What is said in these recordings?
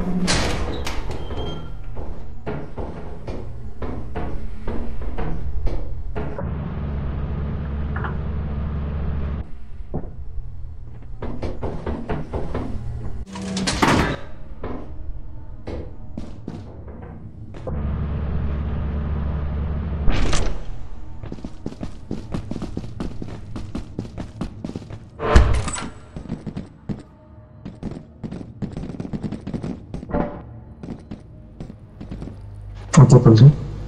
Пойду.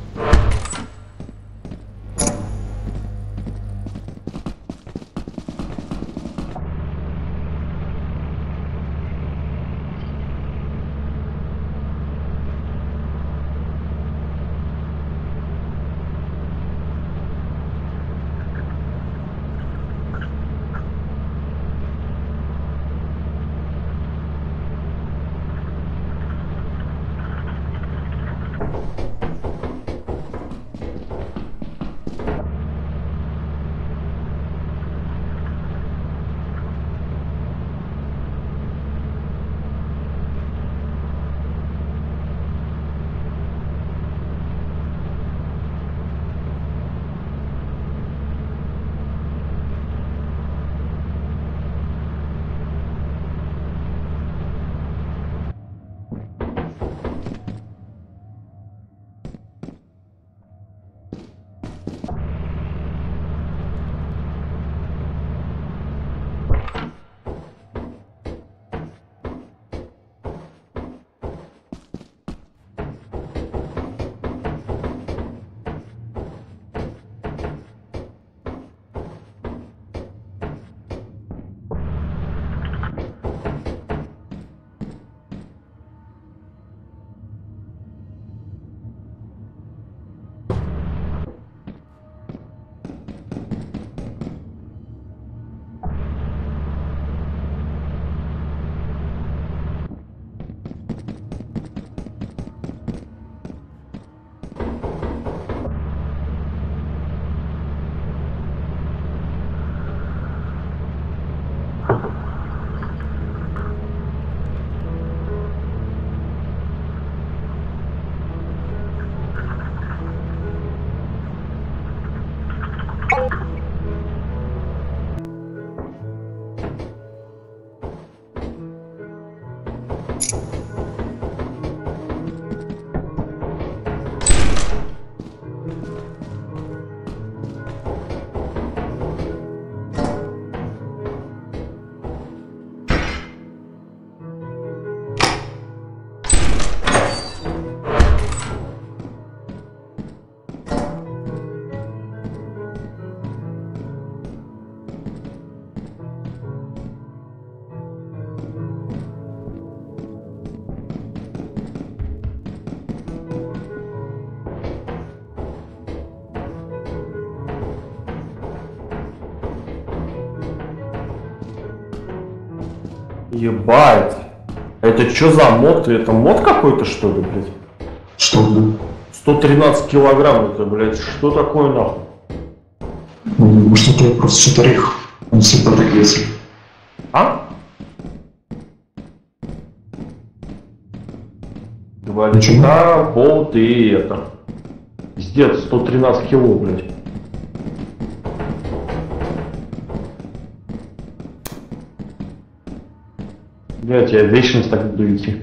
Ебать. Это что за мод? Это мод какой-то, что ли, блядь? Что, блядь? 113 килограмм, это, блядь, что такое нахуй? Может, это просто шатарих. Он всегда так весит. А? 2 литра, болт и это. Пиздец, 113 кило, блядь. Блядь, я вечность так буду идти.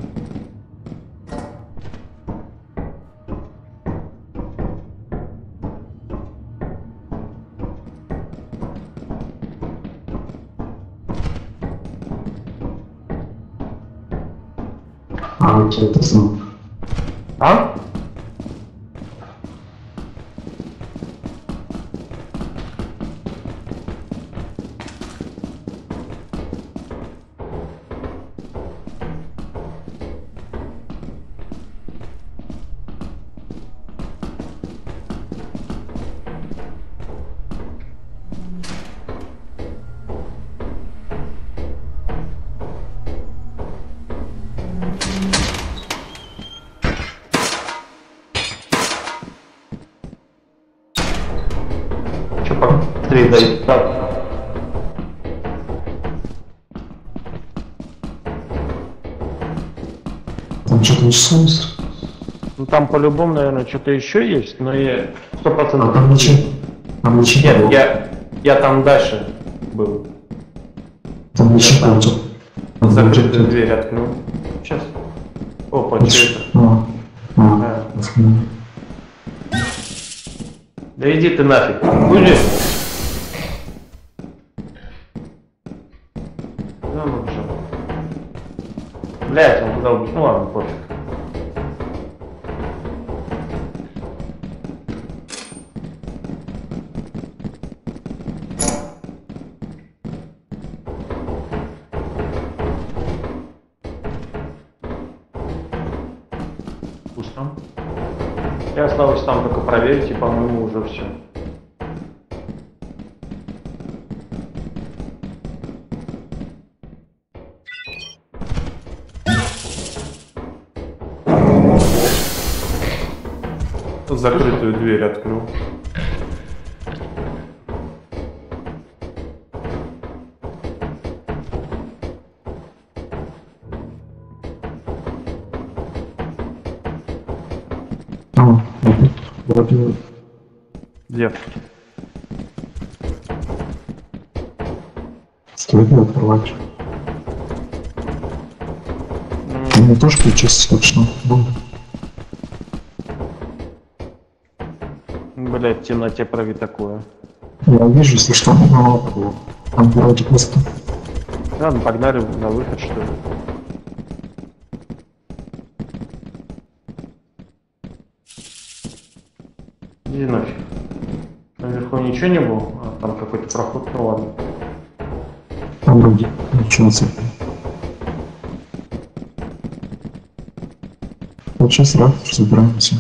А, окей, это знал. А? Быстрее дай. Так. Там что-то началось? Ну там по-любому, наверное, что-то еще есть, но я 100%. А там ничего. Там ничего не Нет, было. я там дальше был. Там ничего не было. Там Закрытую было дверь открыл. Сейчас. Опа, что-то. что это? А, охренеть. Да иди ты нафиг. Уйди. Ну что. Блять, он куда убежал? Ну ладно, пофиг. Пусто. Я осталось там только проверить, и, по-моему, уже все. Закрытую дверь открыл. Вроде Где? стоит не открывать. У меня тоже ключист, так что. Ну, Блять, в темноте прави такое. я вижу, если что, но там вроде просто. Ладно, погнали на выход, что ли. Иди нафиг. Наверху ничего не было? А, там какой-то проход, ну ладно. Там вроде ничего не цепи. Вот сейчас раз, собираемся.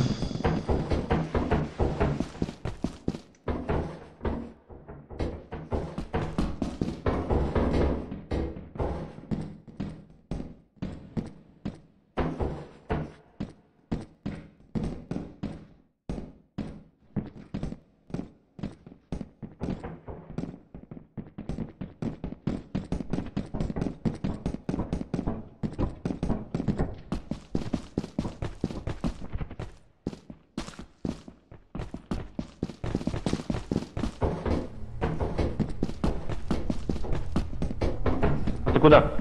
А ты куда?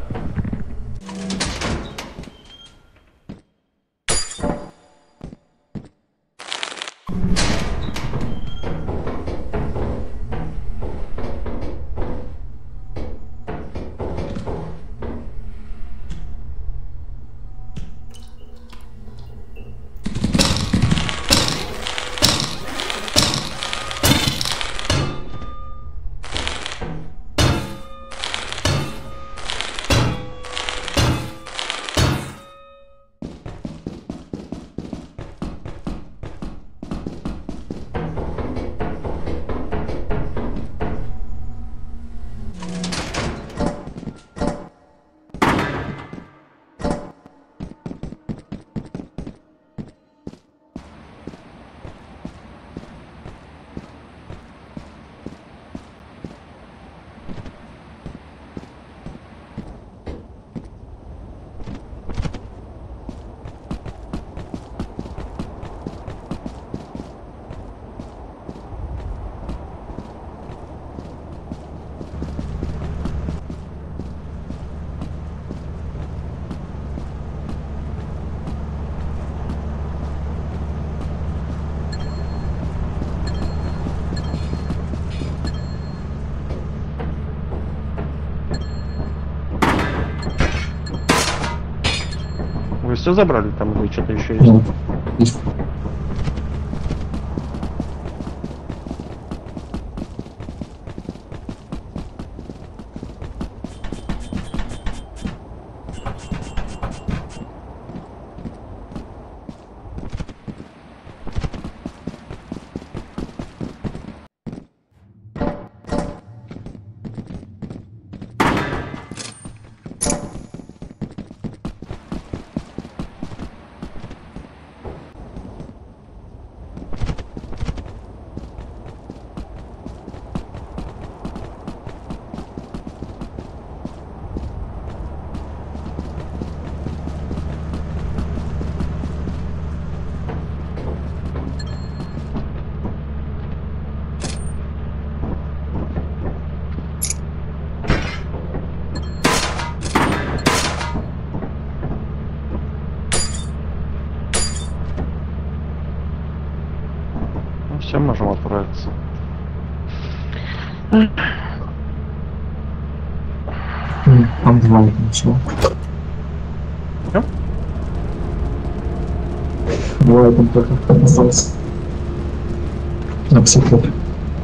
Вы все забрали там или что-то еще есть? Ну, есть. Все можем отправиться. Там два все. Чё? Двое там только осталось. На 50 лет.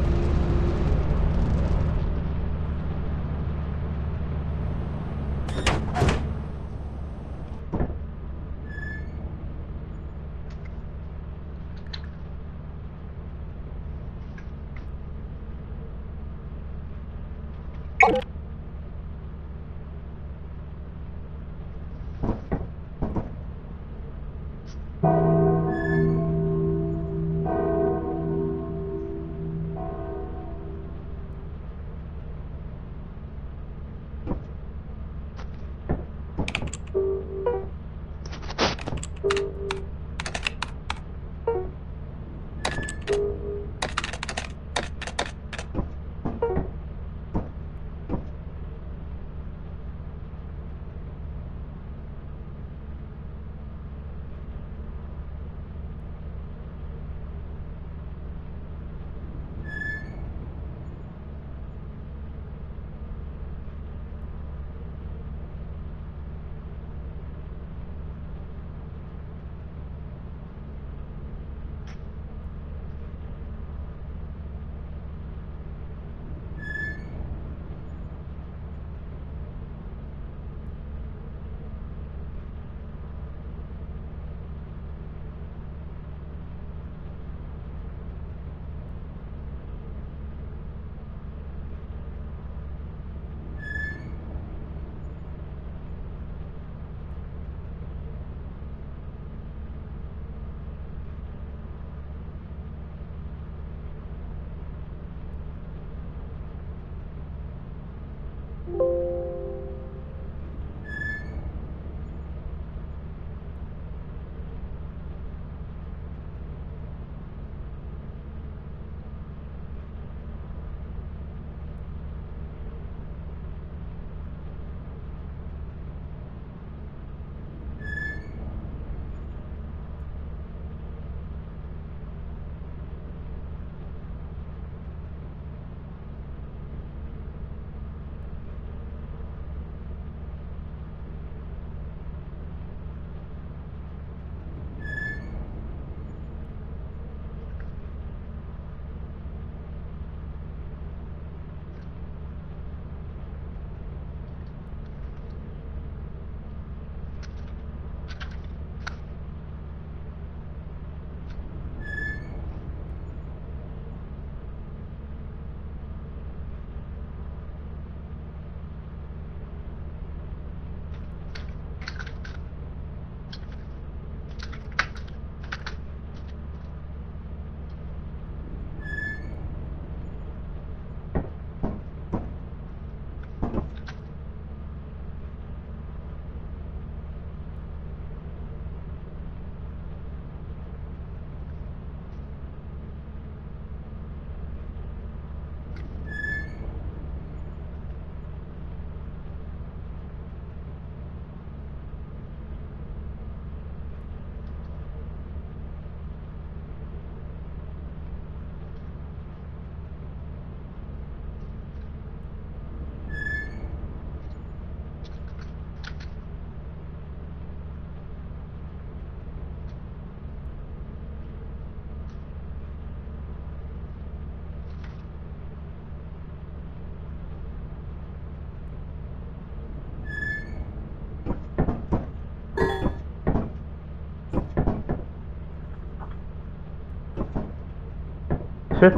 Все?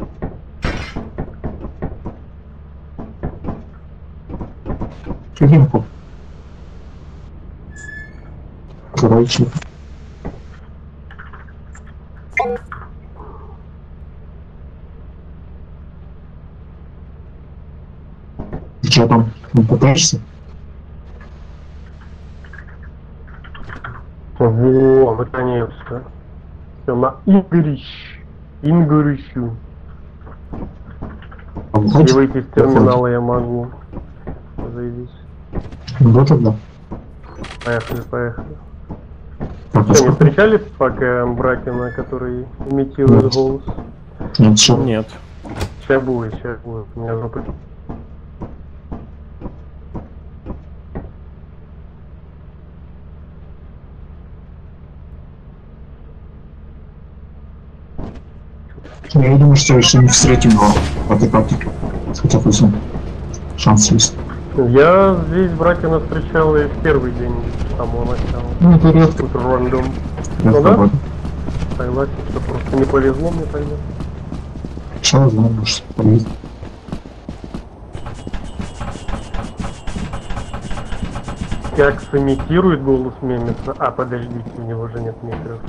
Фигинку. Короче. Ты что там, не пытаешься? Во, наконец-то. Все на English. English. И выйти из терминала я могу. Заебись. Ну тогда. Поехали, поехали. Так, Что, не встречали пока Бракина, который имитирует голос? Нет, что? Нет. Сейчас будет. У меня жопа. Я думаю, что еще не встретим его в этой практике. Хотя бы шанс есть. Я здесь Бракена встречал и в первый день самого начала. Ну, это редко. Тут рандом. Я Ну с да, тобой. согласен, что просто не повезло мне тогда. Что знаю, может, повезет. Как сымитирует голос Мемеса. А, подождите, у него же нет микрофона.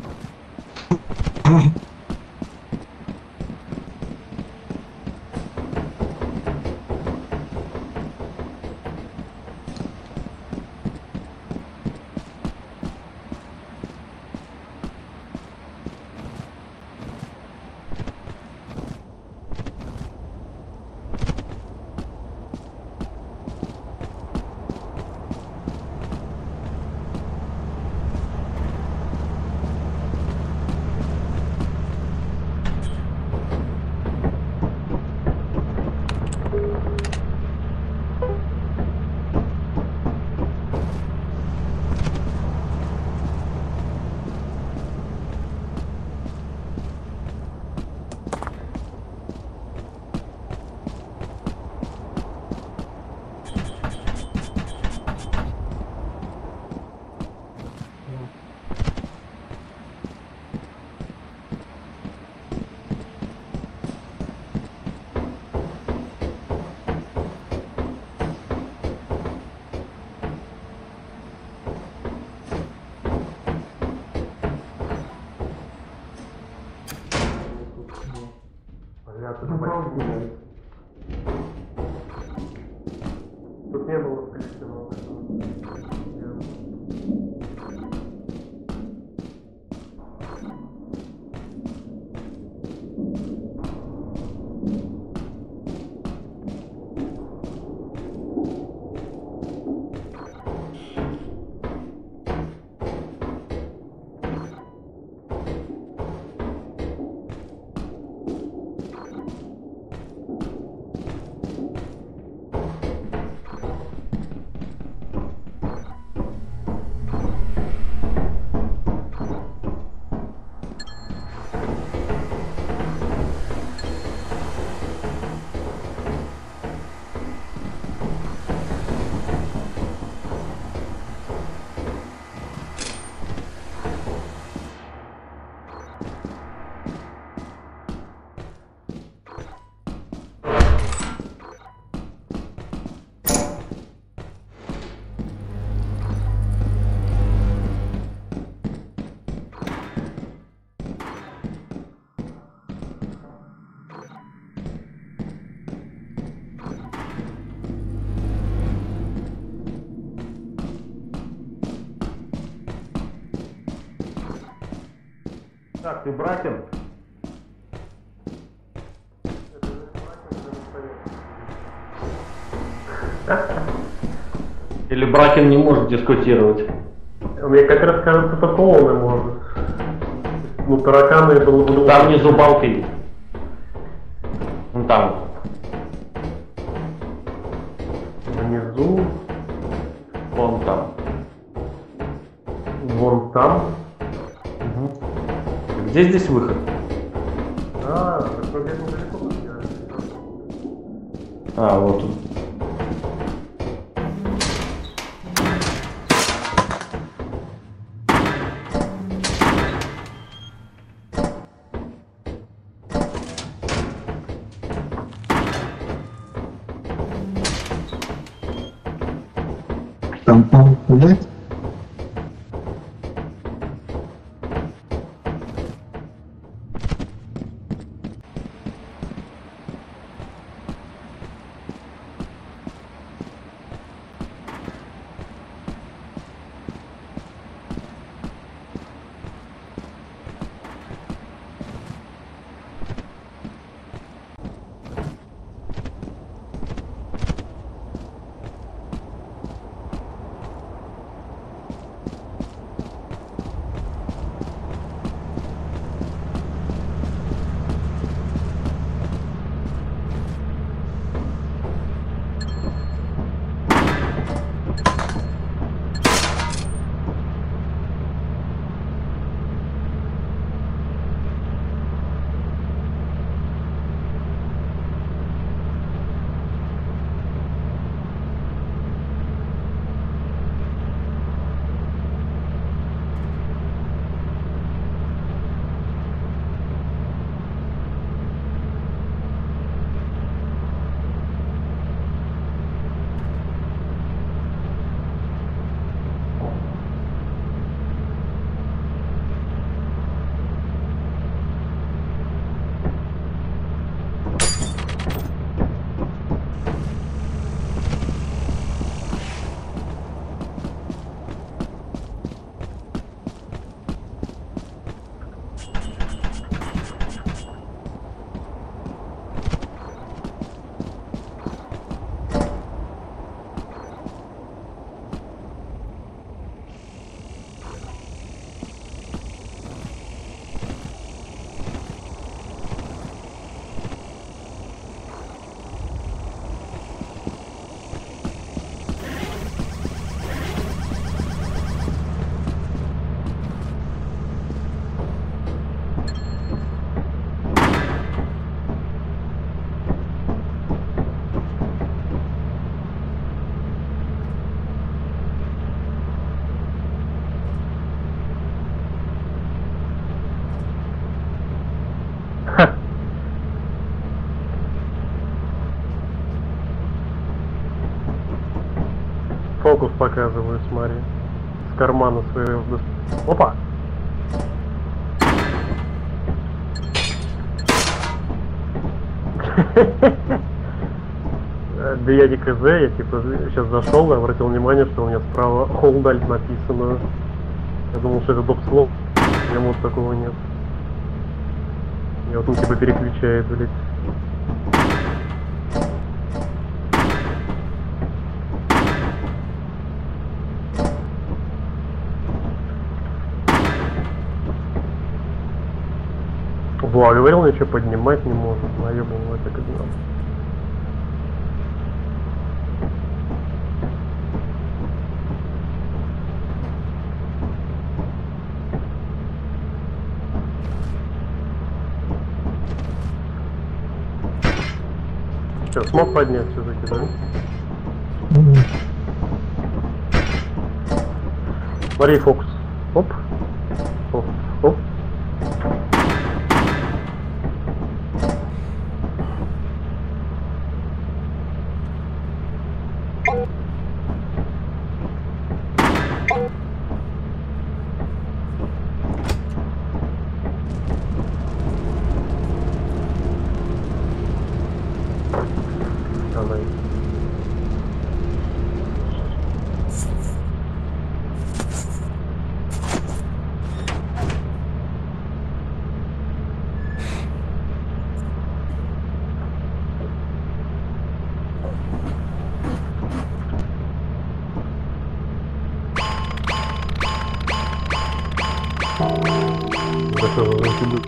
Тут не было коллективного. Так, ты Бракен? Или Бракен не может дискутировать? Мне как раз кажется, только он и может. Ну, тараканы было бы... Там внизу балка есть. Вон там. Внизу, Вон там. вон там. Где здесь выход? А, так мы где-то недалеко подбираемся. А, вот он. Там он гуляет? показываю, смотри. С кармана своего. Опа! Да я не КЗ, я типа сейчас зашел и обратил внимание, что у меня справа Холдаль написано. Я думал, что это доп-слов, вот такого нет. И вот он типа переключает, блядь. Во, говорил, ничего поднимать не может, наебал это как надо. Что, смог поднять все-таки, да? Смотри, фокус. Оп. Оп. Оп. Давай. Да что за инцидент?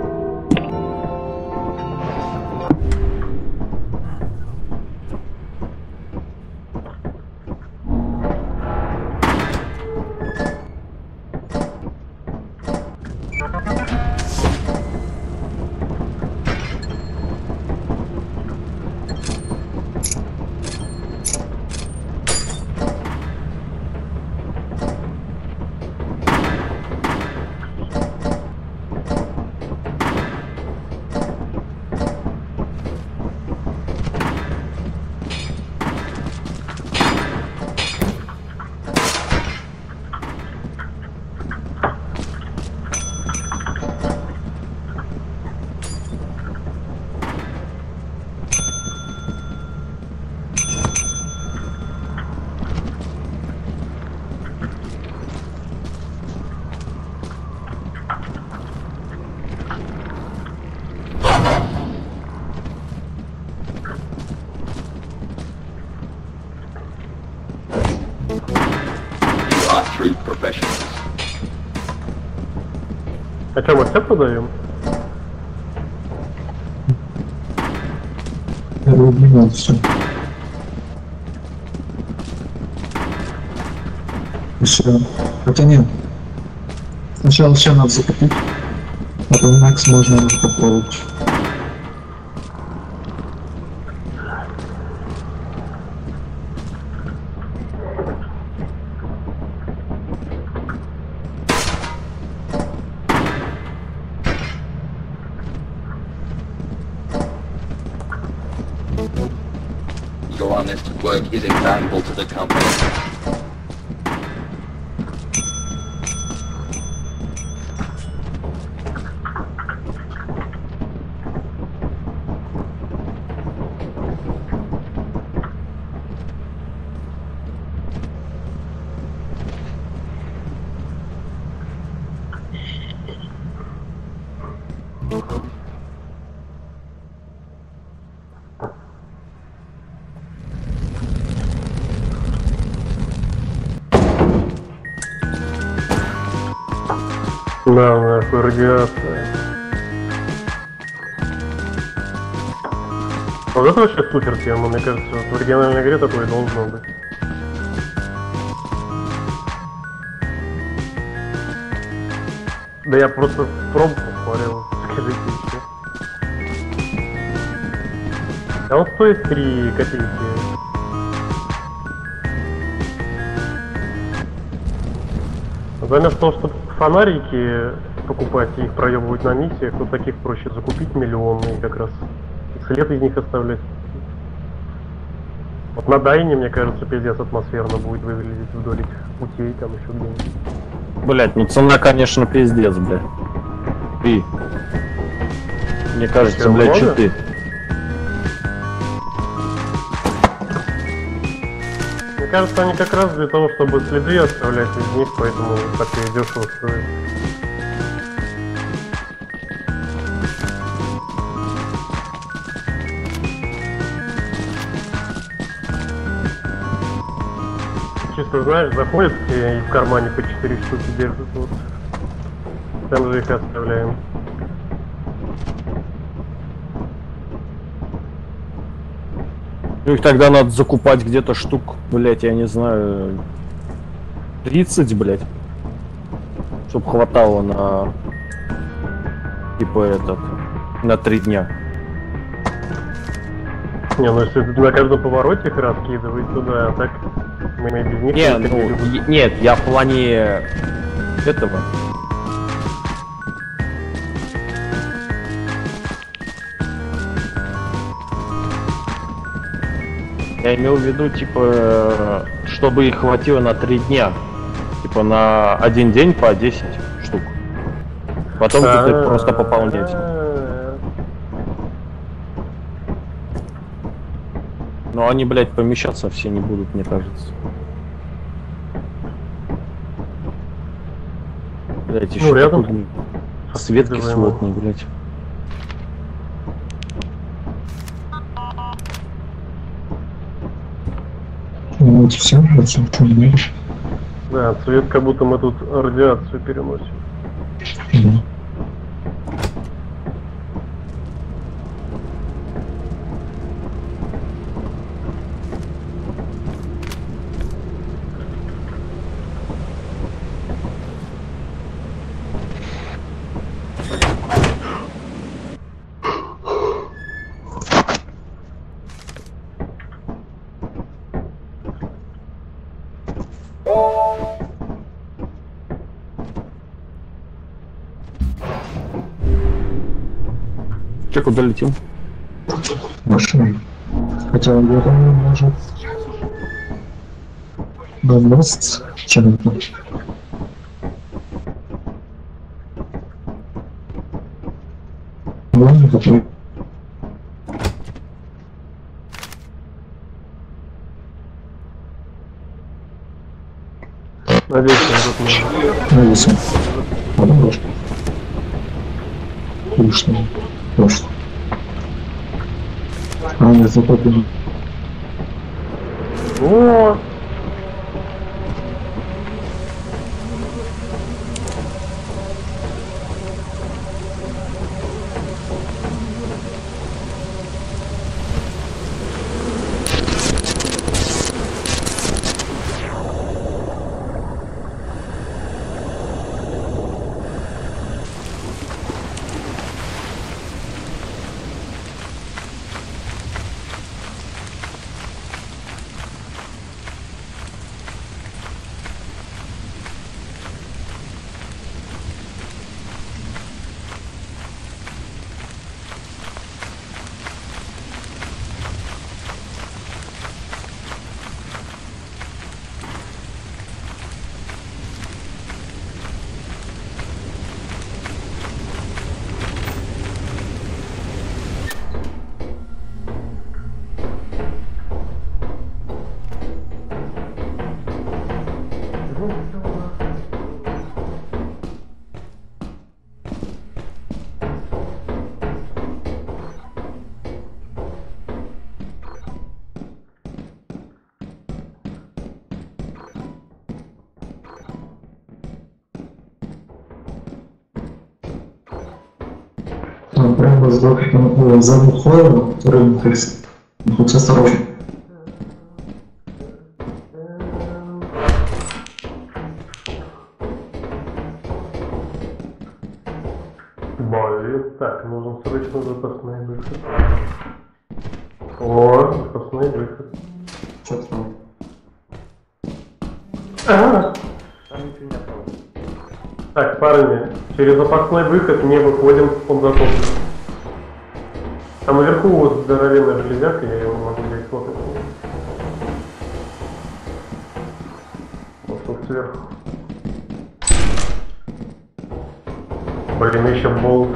А что, мы все продаем? Я убивал все. Еще. Хотя нет. Сначала все надо закупить. Потом Макс можно уже попробовать. Your honest work is invaluable to the company. Да, нахуй, радиация. Вот это вообще супер тема, мне кажется, вот в оригинальной игре такое должно быть. Да я просто в пробку смотрел, скажите еще. А он стоит 3 копейки. Заместо того, чтобы фонарики покупать и их проебывать на миссиях, то таких проще закупить миллионы и как раз след из них оставлять. Вот на Дайне, мне кажется, пиздец атмосферно будет выглядеть вдоль этих путей, там еще где-нибудь. Блять, ну цена, конечно, пиздец, блядь. И. Мне кажется, Чё, блядь, много? читы. Мне кажется, они как раз для того, чтобы следы оставлять из них, поэтому так и дешево стоит. Чисто, знаешь, заходит и в кармане по 4 штуки держит, вот. Там же их и оставляем. Ну их тогда надо закупать где-то штук, блять, я не знаю, 30, блять. Чтоб хватало на, типа, этот, на 3 дня. Не, ну если на каждом повороте их раскидывать туда, а так мы без них Не, не ну, будем. нет, я в плане этого. Я имел в виду, типа, чтобы их хватило на 3 дня. Типа на один день по 10 штук. Потом ты просто пополнять. Но они, блядь, помещаться все не будут, мне кажется. Блядь, еще рядом. такой светки Откидываемо. сводный, блядь. Ну вот все, больше ничего не надо. Да, цвет как будто мы тут радиацию переносим. Да. Че, куда летим? Машина. Хотя я думаю, может... До 20 чем-то. Ладно, какой? Надеюсь, он тут не... Ну, если. Подумаешь. Лишнего. Просто. А, нет, зато ты... О! Там прямо за входом, который находится. Будь осторожен. Блин, так, нужен срочно запасной выход. О, запасной выход. Что там? Так, парни, через запасной выход не выходим, он затоплен. Там наверху вот здоровенная железяка, я его могу взять фото. сверху. Блин, еще болт.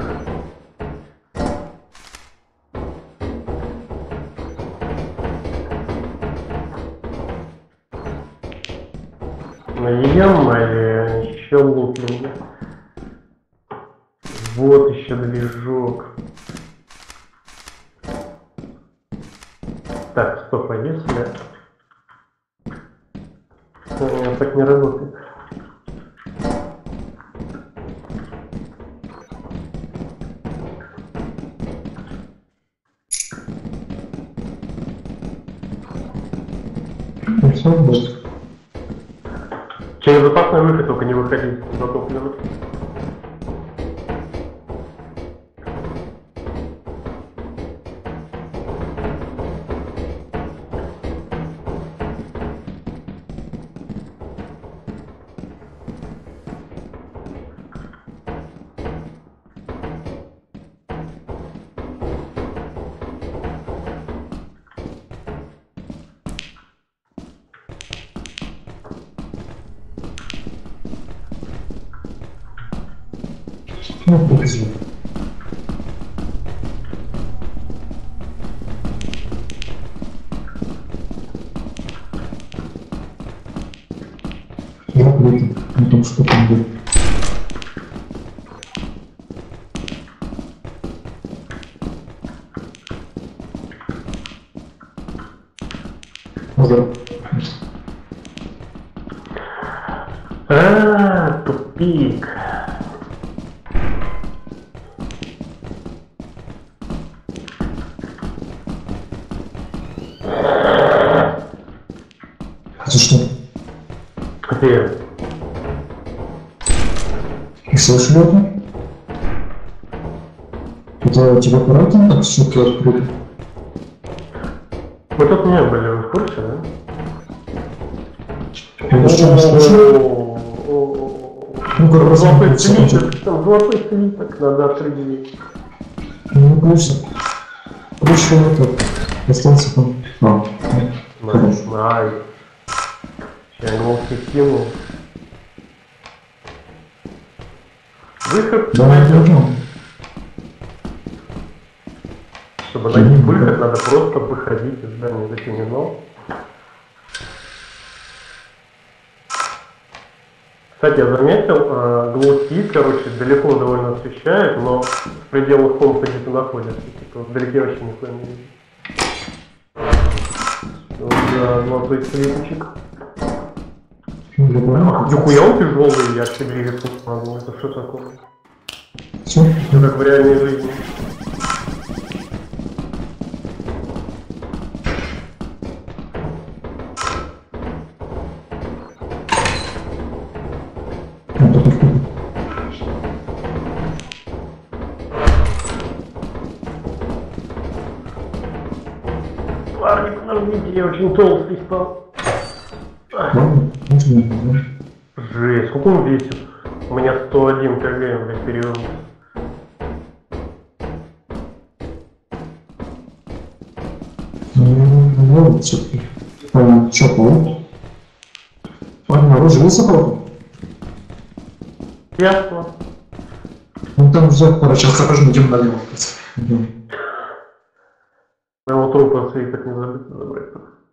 Ну е-мое, еще лут мне. Вот еще движок. Так, стоп, а если... Так не работает. Все будет. Через запасной выход только не выходить затоплено. Ну, покажи. Я плету, не том, что там будет. Уже. Тупик. Это что? Где? И слышали это? Это тебя аккуратно так суки открыли? Мы тут не были, вы в курсе, да? Я еще не слышал. Ну, как раз Золотой слиток, там золотой слиток надо определить. Ну, конечно. Проще это. Остался там. Хорошо. Ай. Я его кинул. Выход. Давай пойдем. Чтобы найти выход, надо просто выходить из здания за терминал. Кстати, я заметил, глоу-стик, короче, далеко довольно освещает, но в пределах комнаты, где ты находишься, типа, вдалеке вообще нихуя не видно. Да, золотой слиточек. Нихуя он тяжелый, я вообще двигаться не могу, это что такое? Все? Это как в реальной жизни. Парни, подождите, я очень толстый стал. Ладно, можно. Жесть, сколько он весит? У меня 101 кг, блядь, перевернут. Ну, все-таки. Что, пол? Ладно, оружие высоко? Ясно. Ну там взял, короче, осторожно, идем налево. Идем. Моего трупа свои так не забыть забрать.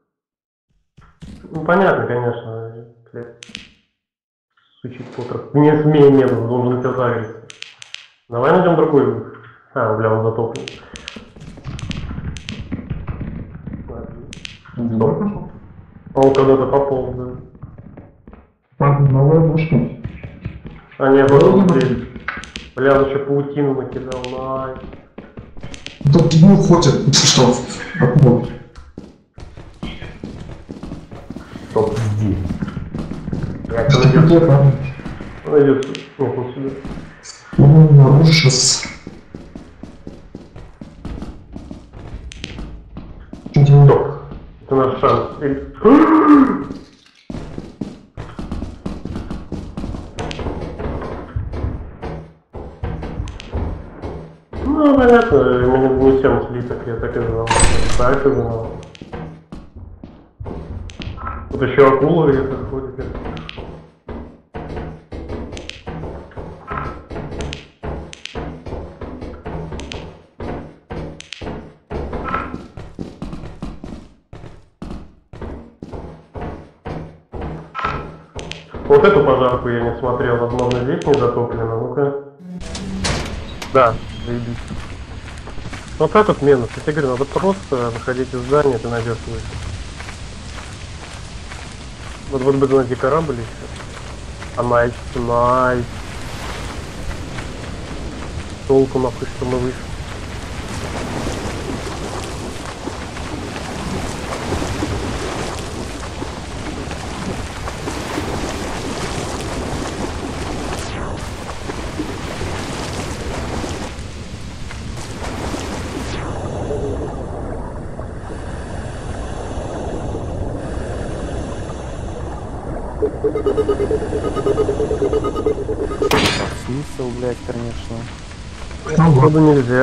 Ну понятно, конечно, блядь. Сучий Поттер. Не смей, нет, он должен на тебя загреться. Давай найдем другой выход. А, бля, он затоплен. Стоп. Он когда-то пополз, да. Ладно, новая мушка. А не, вот здесь. Бля, он еще паутину накидал, най. Тут дебил ходит, ты что? Откуда? Стоп, иди. Я Что найдет. где, ладно? Найдет. Нет, он сюда. Ну, оружие сейчас. Что делать? Стоп. Это наш шанс. Ну, понятно, мы не несем слиток, я так и знал. Так и знал. Тут еще акула где-то ходит. Вот эту пожарку я не смотрел, возможно, здесь не затоплено, ну-ка. Да, заебись. Вот так вот минус. Я тебе говорю, надо просто выходить из здания, ты найдешь выход. Вот бы найти корабль еще. Найс. Толку нахуй, что мы вышли. Смысл, блядь, конечно. Походу нельзя.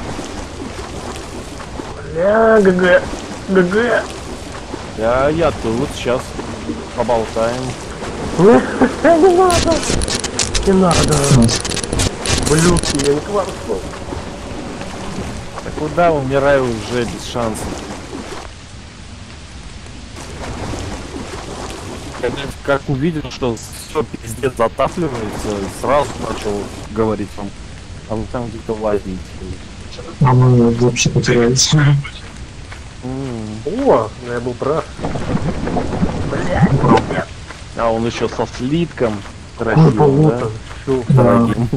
Бля, ГГ. Я тут сейчас поболтаем. Не надо. Не надо. Блюдки, я не к вам шел. Да куда умираю уже без шансов? Как увидел, что все пиздец затапливается, сразу начал говорить вам, а вы там где-то лазите. А мы вообще потерялись. О, я был прав. А он еще со слитком Ну, красивым, да? Всё. Дорогим.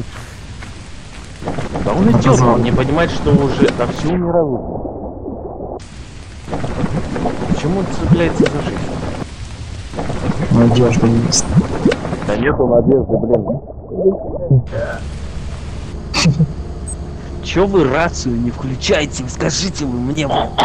Да он идет, Показал. он не понимает, что уже... Да все умирают. Почему он цепляется за жизнь? Надежда есть. Да нету надежды, блин. Чё вы рацию не включаете? Скажите вы мне.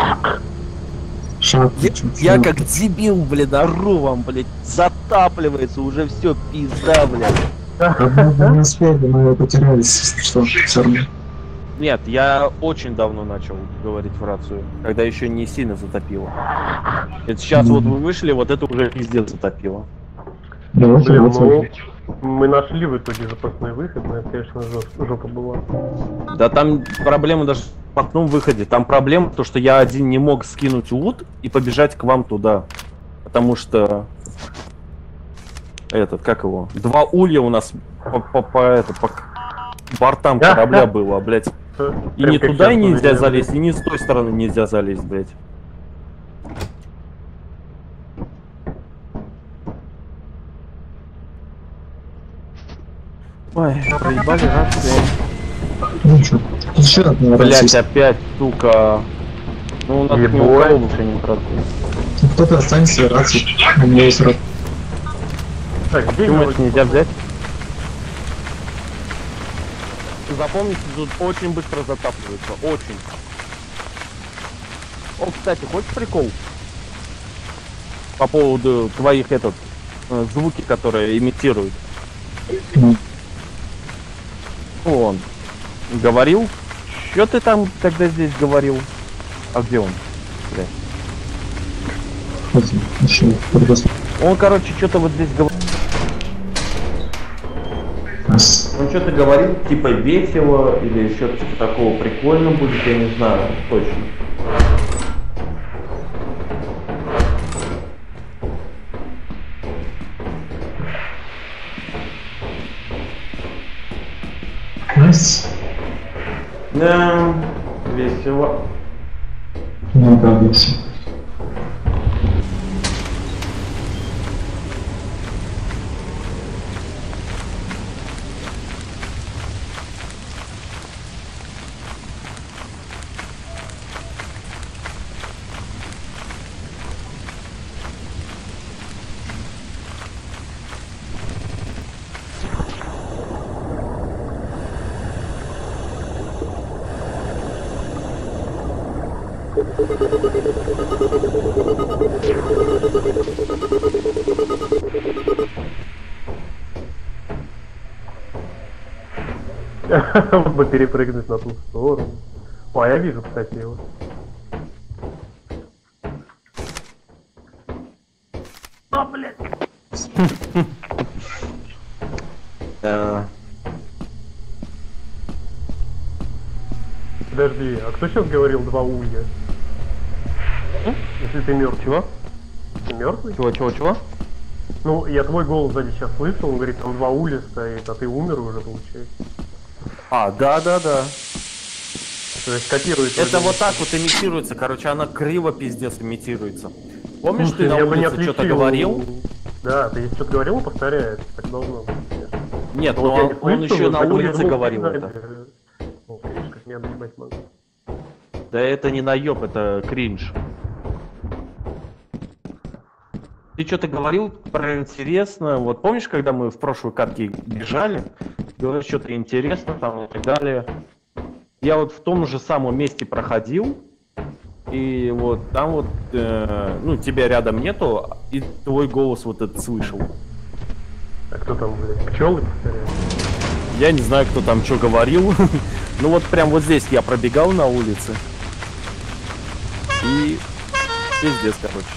Шаг. Я как дебил, блин, ору вам, блядь, затапливается, уже все пизда, блядь. Мы не успели, мы потерялись, если что, все равно. Нет, я очень давно начал говорить в рацию, когда еще не сильно затопило. Это сейчас вот вы вышли, вот это уже пиздец затопило. Давайте, Блин, давайте. ну, мы нашли в итоге запасной выход, но это, конечно, жопа была. Да там проблема даже в окном выходе. Там проблема то, что я один не мог скинуть лут и побежать к вам туда. Потому что... Этот, как его? 2 улья у нас по бортам корабля было, блядь. И Прям не как туда сейчас нельзя у меня, залезть, и не с той стороны нельзя залезть, блядь. Ой, проебали рации. Ну что, еще одна Блять, рация. опять, сука. Ну, у нас ни у Ебой. кого больше не працует. Кто-то останется рации. У меня есть рация. Так, где Думаешь, его? нельзя взять? Запомните, тут очень быстро затапливается, очень. О, кстати, хочешь прикол? По поводу твоих звуки, которые имитируют. Ну, Он говорил? Что ты там тогда здесь говорил? А где он? Блядь. вот, еще предоставь. Он, короче, что-то вот здесь говорил. Нас. Он что-то говорил, типа весело или что-то типа такого прикольно будет, я не знаю точно. Нас. Да, весело. Не обрадуйся. Вот бы перепрыгнуть на ту сторону. О, а я вижу, кстати, его. А, блядь! Подожди, а кто сейчас говорил 2 улья? Если ты мертв. Чего? Ты мертвый? Чего? Ну, я твой голос сзади сейчас слышал, он говорит, там 2 уля стоит, а ты умер уже, получается. А, да-да-да. То есть копирует. твой Это голос. вот так вот имитируется, короче, она криво пиздец имитируется. Помнишь, Слушай, ты на я бы не улице что-то отличил. говорил? Да, ты если что-то говорил, он повторяет. Так должно быть, конечно. Нет, Вот я не он слышал, еще на поэтому я улице думал, говорил ты это. знаешь. Ну, конечно, как я доебать могу. Да это не наеб, это кринж. Ты что-то говорил про интересно. Вот помнишь, когда мы в прошлой катке бежали, говорил что-то интересно там и так далее. Я вот в том же самом месте проходил, и вот там вот, ну, тебя рядом нету, и твой голос вот этот слышал. А кто там, блядь, пчелы повторяют? Я не знаю, кто там что говорил. Ну вот прям вот здесь я пробегал на улице. И пиздец, короче.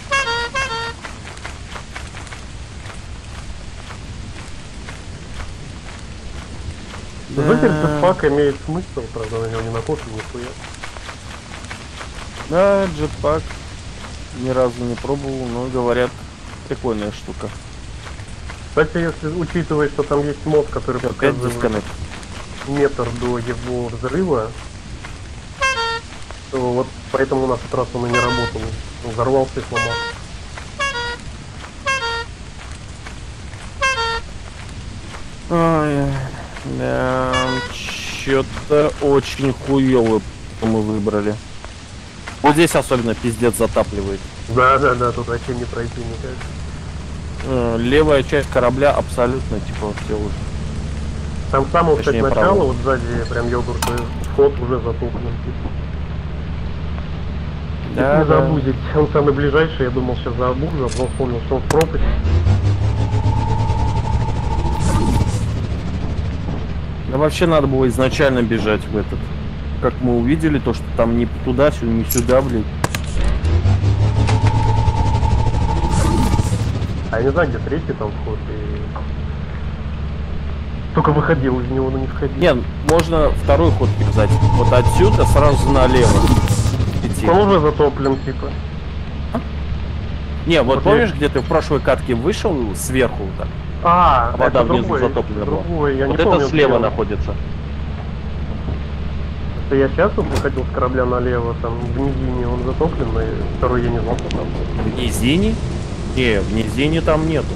Знаете, джетпак имеет смысл, правда, на него не накоплен нихуя. Да, джетпак ни разу не пробовал, но говорят, прикольная штука. Кстати, если учитывать, что там есть мод, который Опять показывает дисконнект. метр до его взрыва, то вот поэтому у нас этот раз он и не работал. Он взорвался и сломался. Ой, да, что-то очень хуёво мы выбрали. Вот здесь особенно пиздец затапливает. Да, тут вообще не пройти никак. Левая часть корабля абсолютно типа все уже. Там с самого, кстати, Точнее, начала, правда. вот сзади прям йогурт, вход уже затоплен. Да, Не да. забудить. Он самый ближайший, я думал, сейчас забуду, а потом вспомнил, что он в пропасть. Да вообще надо было изначально бежать в этот. Как мы увидели, то что там не туда, не сюда, блядь. А я не знаю, где третий там вход. И... Только выходил из него, но не входил. Нет, можно второй ход взять. Вот отсюда сразу налево идти. Он уже затоплен, типа. Не, вот Вот помнишь, где ты в прошлой катке вышел сверху вот так? А, Вода это внизу другой, затоплена была. другой, я не Вот это помню, слева где. находится. Это я сейчас вот выходил с корабля налево, там в низине он затоплен, и второй я не знал, что там. В низине? Не, в низине там нету.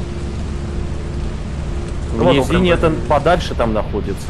В Ну, ладно, низине прям это подальше там находится.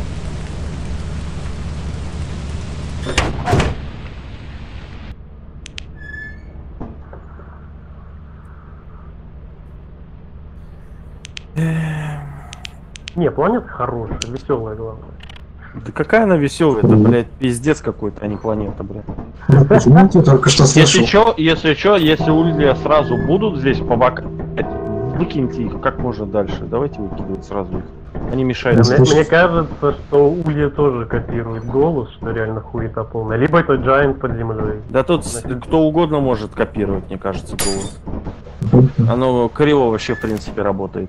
Не, планета хорошая, веселая, главное. Да какая она веселая, это, блядь, пиздец какой-то, а не планета, блядь. Ну, почему ты только что слышал? Если улья сразу будут здесь по бокам, выкиньте их как можно дальше. Давайте выкидывать сразу их. Они мешают. Да, Мне, слушай. мне кажется, что Улья тоже копирует голос, что реально хуета полная. Либо это Giant под землей. Да тут кто угодно может копировать, мне кажется, голос. Оно криво вообще, в принципе, работает.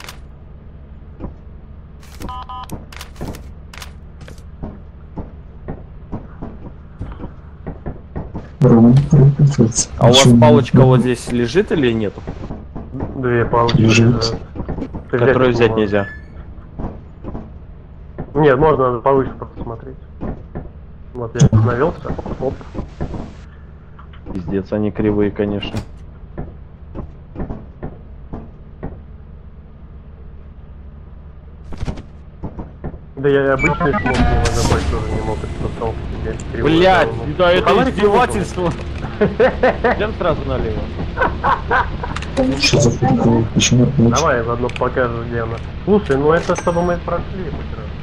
А у вас палочка вот здесь лежит или нету? Две палочки. Лежит. Да. Ты Которую их взять можешь. нельзя. Нет, можно повыше посмотреть. Вот я остановился. Оп. Пиздец, они кривые, конечно. Да я и обычный смог не набрать тоже не мог, это потом Блять, да это Фонарик издевательство. Идем сразу налево. Что за прикол? Почему это лучше? Давай я заодно покажу, где она. Слушай, ну это чтобы мы прошли хоть раз.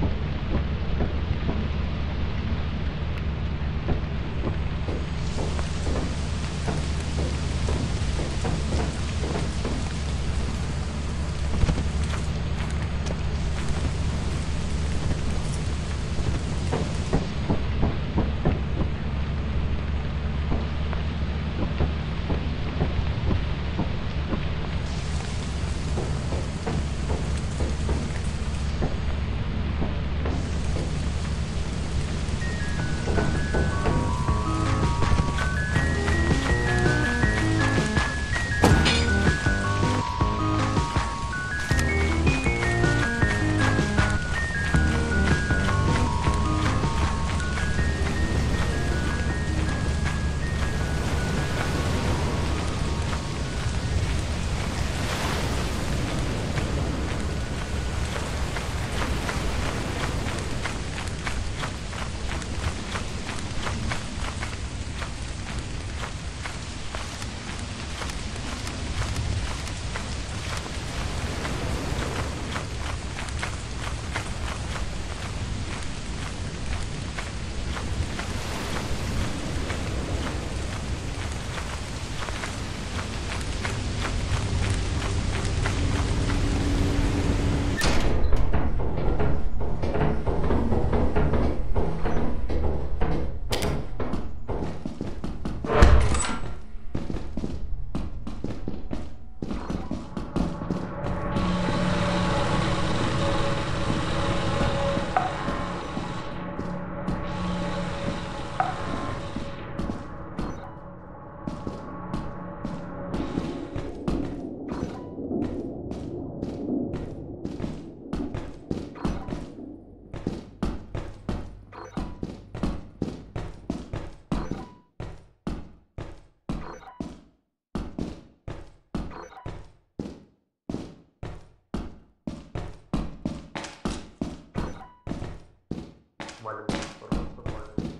Валим, просто валим.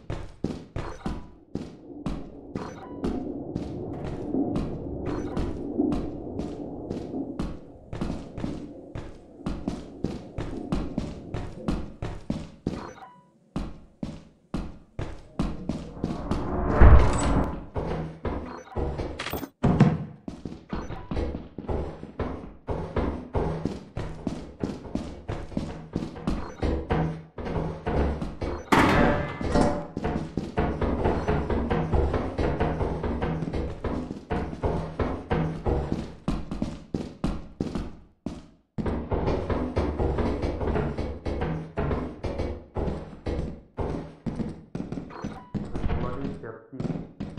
Смотрите, актив.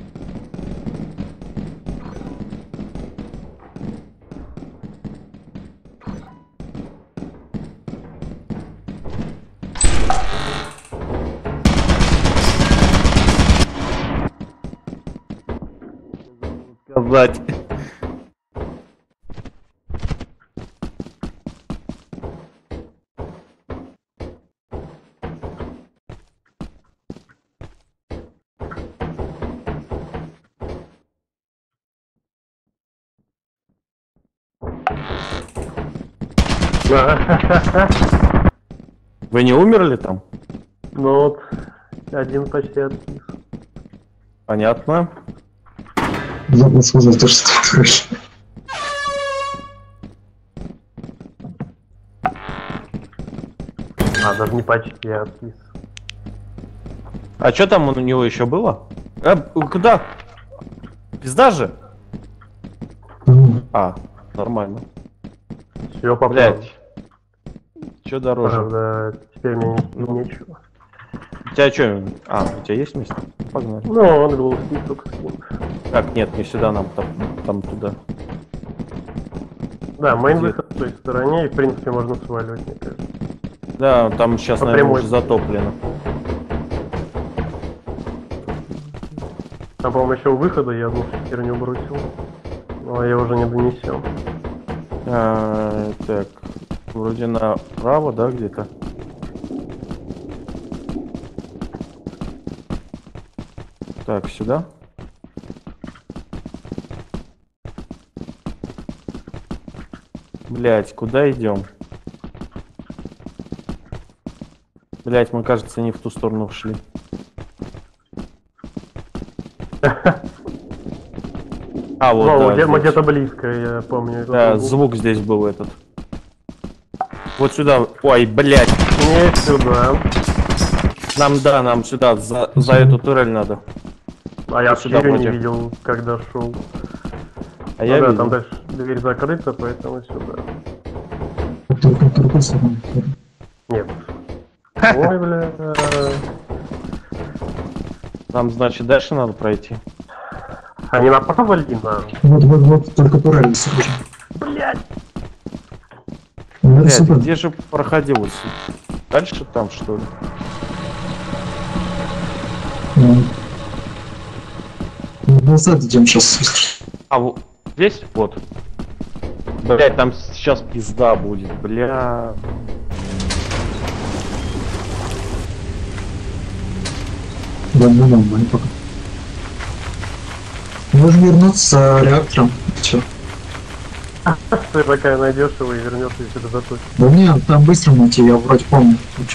Сказать. Вы не умерли там? Ну вот, один почти откис. Понятно. Забыл сказать то, что ты творишь. А, даже не почти откис. А что там у него еще было? Куда? Пизда же? А, нормально. Все, попал. Блять. Че дороже? Правда, теперь мне нечего. У тебя что? А, у тебя есть место? Погнали. Ну, он глупый, только скин. Так, нет, не сюда, нам там туда. Да, мейн Где? выход в той стороне, и в принципе можно сваливать, мне кажется. Да, там сейчас, По наверное, прямой. уже затоплено. Там, по-моему, еще у выхода я одну херню бросил. Но я уже не донесем. Так, вроде направо, да, где-то? Так, сюда. Блять, куда идем? Блять, мы, кажется, не в ту сторону шли. А, вот, Ну, да, мы здесь. где-то близко, я помню. этот Да, угол. звук здесь был этот. Вот сюда. Ой, блять. Не сюда. Нам сюда, за эту турель надо. А я Вот сюда Сирию не против. видел, когда шел. А я да, видел. там дальше дверь закрыта, поэтому сюда. Только в другую сторону. Нет. Ой, бля. Нам, значит, дальше надо пройти. А не направо ли на? Вот, только турель сразу. Блять. Ну, это Блядь, супер. где же проходил? Вот дальше там, что ли? Ну, назад идем сейчас. А, здесь? Вот. Блять, там сейчас пизда будет, бля. Да, ну нормально пока. Можно вернуться с реактором. Че? Ты пока найдешь его и вернешься сюда заточить. Да нет, там быстро найти, я вроде помню.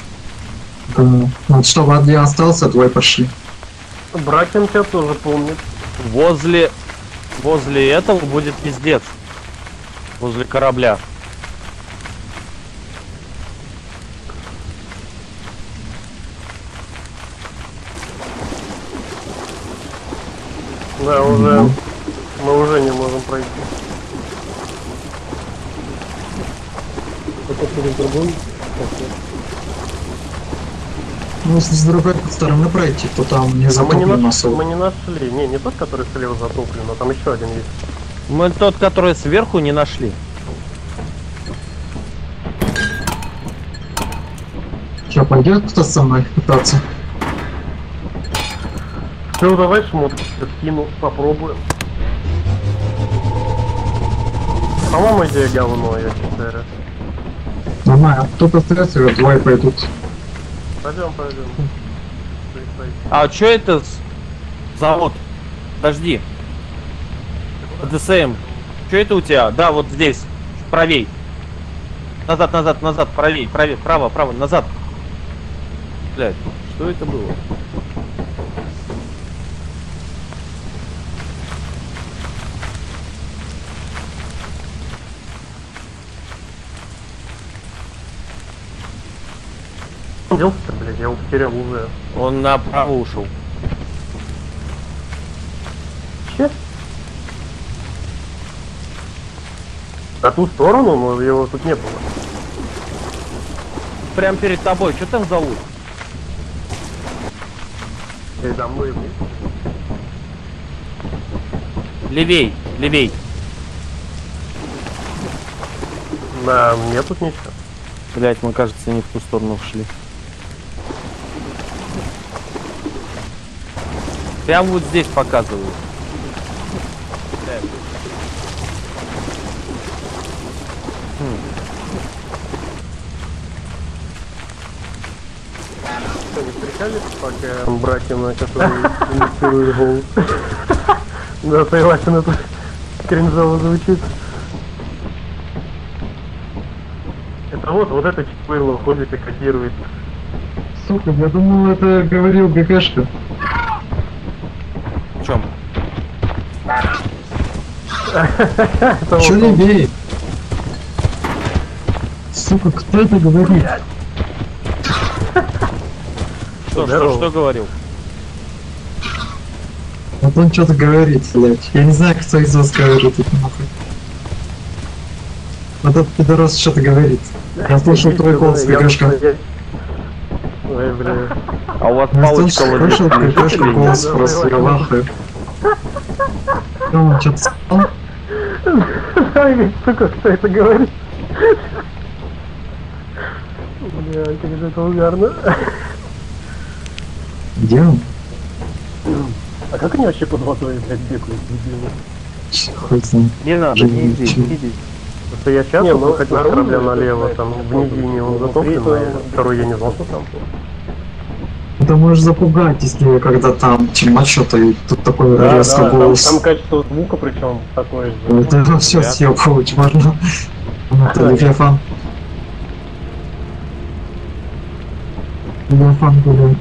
Вот чтобы один остался, двое пошли. Бракен тебя тоже помнит. Возле этого будет пиздец. Возле корабля. Да, уже. Мы уже не можем пройти. Это через другой? Ну, если с другой стороны пройти, то там не А мы не, затоплено особо. мы не нашли. Не тот, который слева затоплен, а там еще один есть. Мы тот, который сверху, не нашли. Че, пойдет кто со мной пытаться? Все, давай шмот скину, попробуем. По-моему, идея говно, я считаю. Нормально, кто-то остается, двое пойдут. Пойдем. А что это завод? Подожди. ДСМ. Что это у тебя? Да, вот здесь. Правей. Назад, правей, право, назад. Блядь, что это было? Делся-то, блядь, я его потерял уже. Он направо ушел. Че? На ту сторону, но его тут не было. Прям перед тобой. Что там зовут? Передо мной. Левей. Да, нет тут ничего. Блять, мы, кажется, не в ту сторону шли. Прям вот здесь показывают. Что, не встречались пока братья, которые имитируют голос? Да, согласен, это кринжово звучит. Это вот это чипырло ходит и кодирует. Сука, я думал, это говорил ГГшка. В чем? Чё левее? Сука, кто это говорит? Что говорил? Вот он что-то говорит, блядь. Я не знаю, кто из вас говорит это нахуй. Вот этот пидорас что-то говорит. Я слышал твой голос, ГГшка. Ой, бля. А у вас Я палочка вот слышал здесь лежит ГГшка или нет? голос просто, я лахаю. Он что-то сказал? Ай, сука, кто это говорит? Бля, как же это угарно. Где он? А как они вообще под водой, блядь, бегают, дебилы? Хуй знает. Не надо, Живу, не иди, чё? не иди. Просто я сейчас хотел с корабля налево, там в низине он затоплен, а второй я не знал, что там. Это можешь запугать, если когда там что-то и тут такой резко голос. Там качество звука причем такое же. Это все съебывать можно. Это Левиафан. Левиафан гуляет.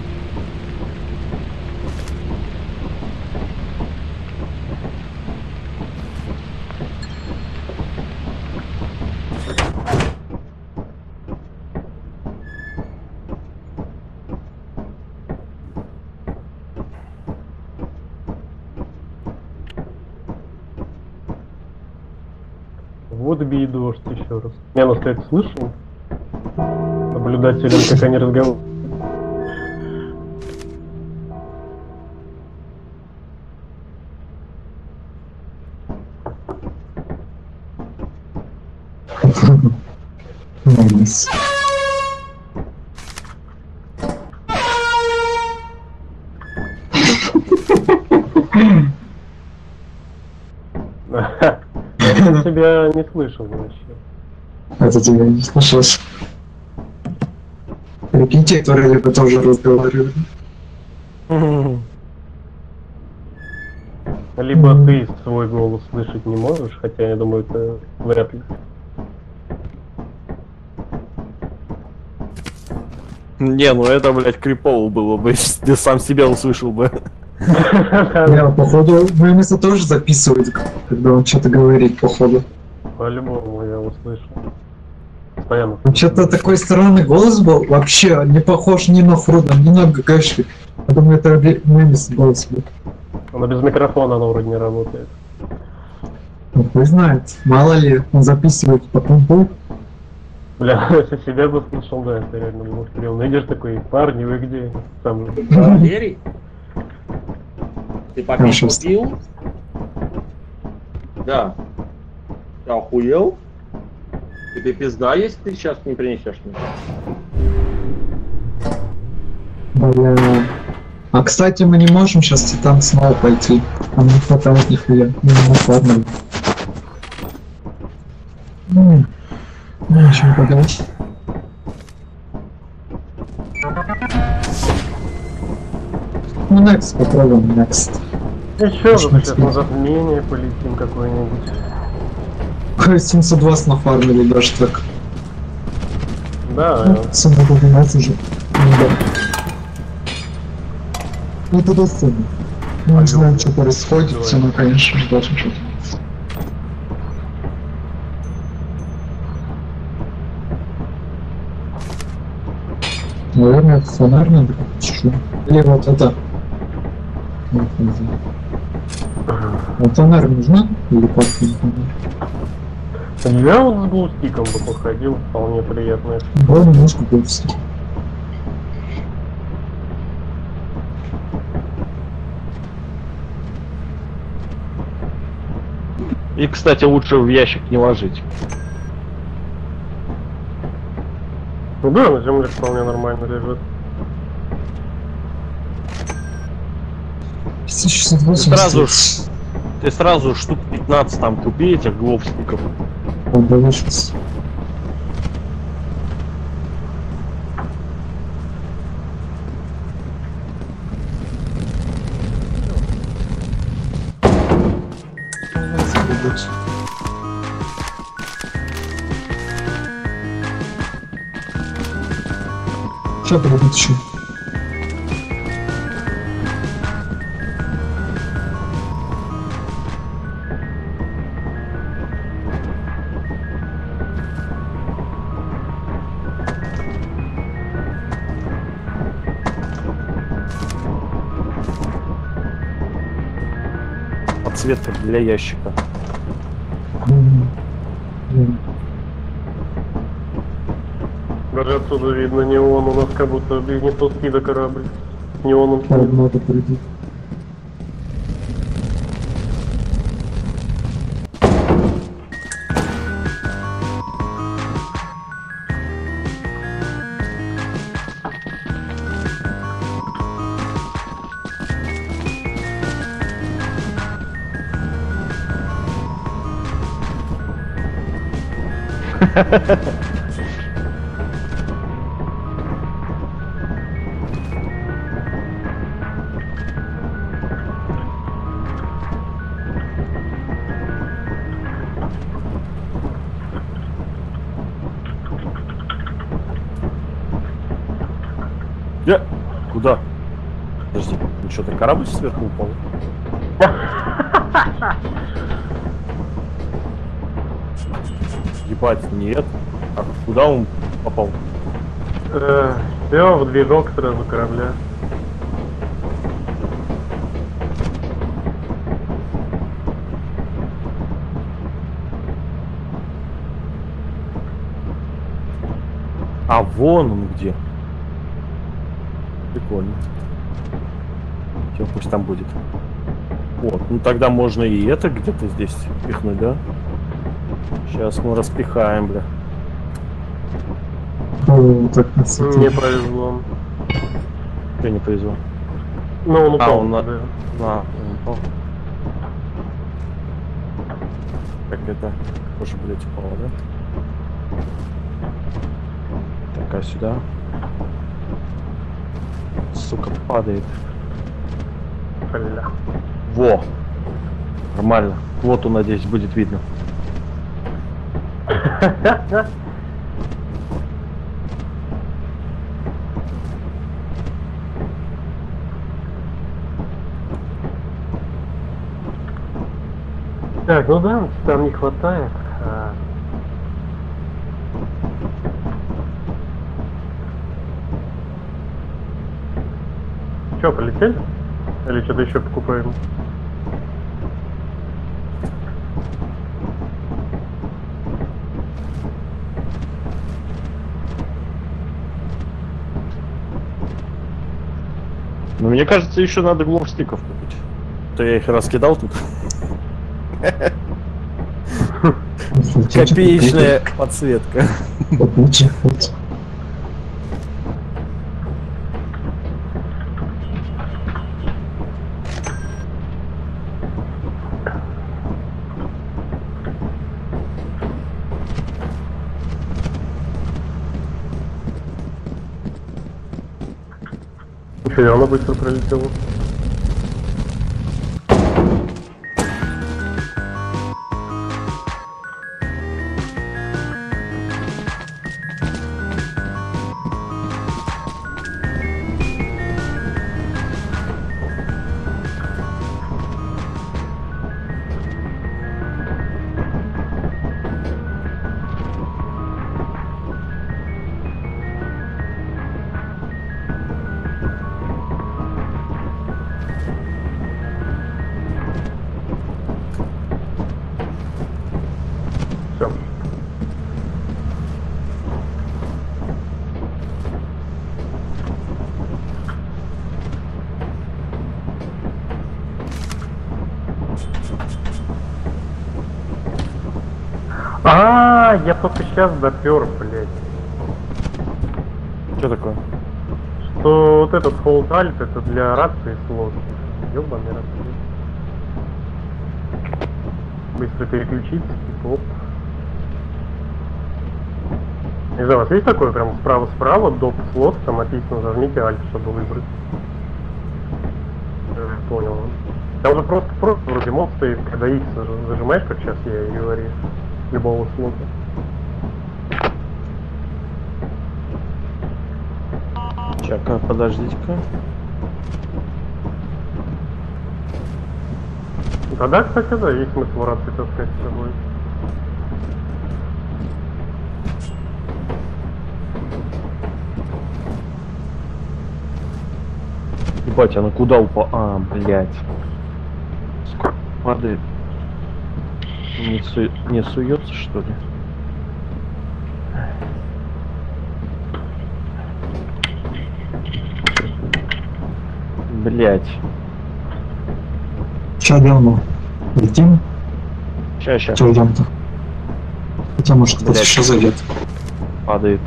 Вот бей дождь еще раз. Я нас это слышал. Наблюдателям, как они разговаривают. Найс. Я тебя не слышал вообще. Это тебя не слышалось. Прикиньте, которые тоже разговаривали. Либо ты свой голос слышать не можешь, хотя я думаю, это вряд ли. Не, ну это, блядь, крипово было бы, если ты сам себя услышал бы. Я, походу, Мэмиса тоже записывает, когда он что-то говорит, походу. По-любому я услышал. Постоянно. Что-то такой странный голос был, вообще не похож ни на Фруда, ни на ГГшки. Я думаю, это Мэмис голос был. Она без микрофона, она вроде не работает. Ну, хуй знает, мало ли, он записывает потом будет. Бля, если себя бы слышал, да, это реально был стрел. Найдешь такой, парни, вы где? Сам же. Валерий? Ты попить Хорошо. купил? Да. Ты охуел? Тебе пизда, если ты сейчас не принесешь мне? Бля. А кстати, мы не можем сейчас в Титан снова пойти. Нам не хватает нихуя. Ну, ладно. Ничего поделать. Ну, next, попробуем next. Еще Может, вот сейчас на на затмение полетим какое-нибудь. Кажется, 20 нафармили даже так. Да, Ну, цену поднимать уже. Ну, да. Ну, туда цену. Мы не знаем, что происходит. Цена, конечно, ждать что-то. Наверное, фонарь надо чуть-чуть. Или вот это. Вот, не знаю. Вот фонарь нужна? Или парфюм фонарь? я вот с глустиком бы походил, вполне приятно. Да, немножко больше. И, кстати, лучше в ящик не ложить. Ну да, на земле вполне нормально лежит. 1680. Ты сразу штук 15 там купи этих гловстиков. Он давай сейчас. Сейчас будет еще. Подсветка для ящика. Даже отсюда видно неон, у нас как будто не тот вида корабль. С неоном. Надо прийти. Куда? Подожди, ну что, ты корабль сверху упал? Ебать, нет. А куда он попал? Все, в движок сразу корабля. А вон он где. Прикольно. Все, пусть там будет. Вот, ну тогда можно и это где-то здесь пихнуть, да? Сейчас мы распихаем, бля. О, так Не красиво. повезло. Что не повезло? Ну, он упал. он на- да. На, упал. Как это? Тоже, блядь, упало, да? Так, а сюда. Сука, падает. Бля. Во! Нормально. Вот он, надеюсь, будет видно. Так, ну да, там не хватает. Че, полетели? Или что-то еще покупаем? Но мне кажется, еще надо гловстиков купить. То я их раскидал тут. Копеечная подсветка. Копеечная. Нифига, она быстро пролетела. Все. Я только сейчас допер, блядь. Что такое? Что вот этот Hold Alt это для рации слот. Ёбаный рации. Быстро переключиться, типа оп. Не знаю, у вас есть такое прям справа-справа, доп слот, там написано зажмите Alt, чтобы выбрать. Понял. Там же просто вроде мод стоит, когда X зажимаешь, как сейчас я и говорю, любого слота. Чака, подождите-ка. Тогда, кстати, да, есть смысл рации таскать с собой. Ебать, она куда упала? А, блядь. Сколько падает? Не суется, что ли? Блять. Че делаем? Летим? Ща. Че идем-то? Хотя, может, кто-то Блядь. еще зайдет. Падает.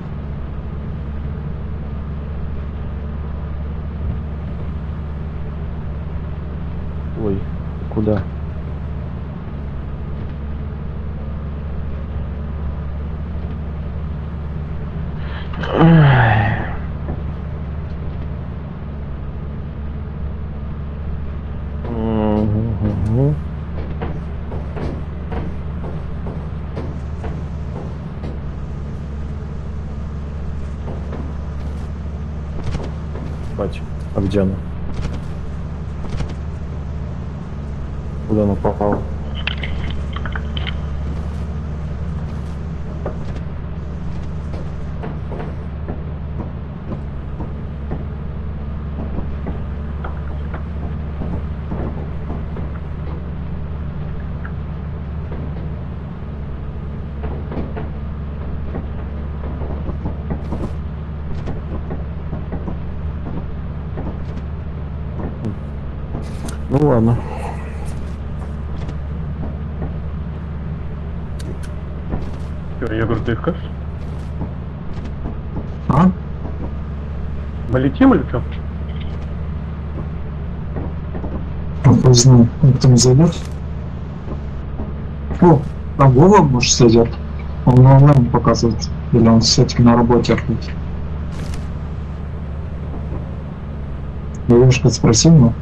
Ой, куда? Мгм. Бать, а где она? Куда она попала? Ну ладно. Я говорю, ты скажешь? А? Мы летим или что? Не знаю, он там зайдет. О, там Вова, может, зайдет. Он на онлайн показывает. Или он все-таки на работе опять. Я немножко спросил, но...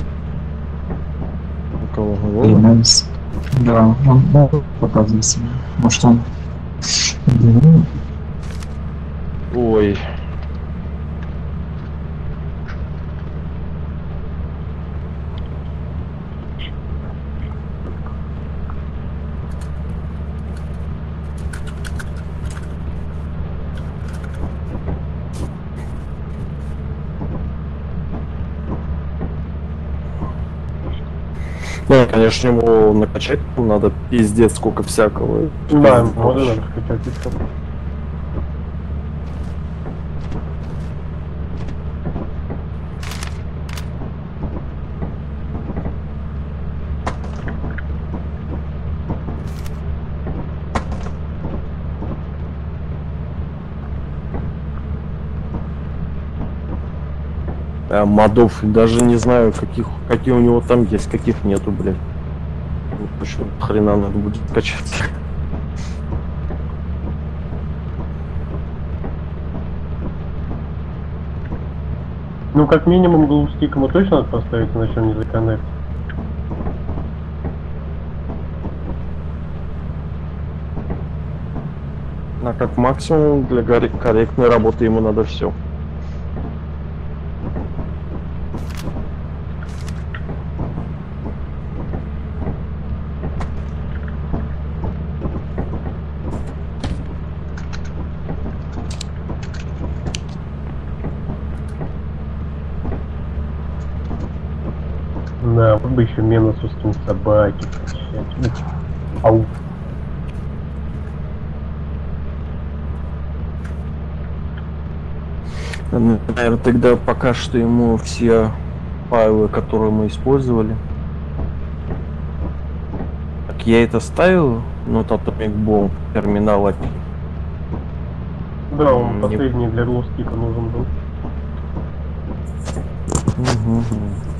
У кого или голова? Мэнс. Да, он показывает себе. Может, он... Блин, Ой. Да, конечно, ему накачать надо пиздец сколько всякого. Да, вот это скачать еще. Модов, даже не знаю, какие у него там есть, каких нету, блядь. Почему хрена надо будет качаться? Ну, как минимум, глушстик ему точно надо поставить, иначе он не законнект. А как максимум для корректной работы ему надо все. Да, вот бы еще меносовским собаки качать. Ау. Наверное, тогда пока что ему все файлы, которые мы использовали. Так, я это ставил, но тот Atomic Bomb терминал от... Да, он Не- последний для глушстика нужен был. Мгм.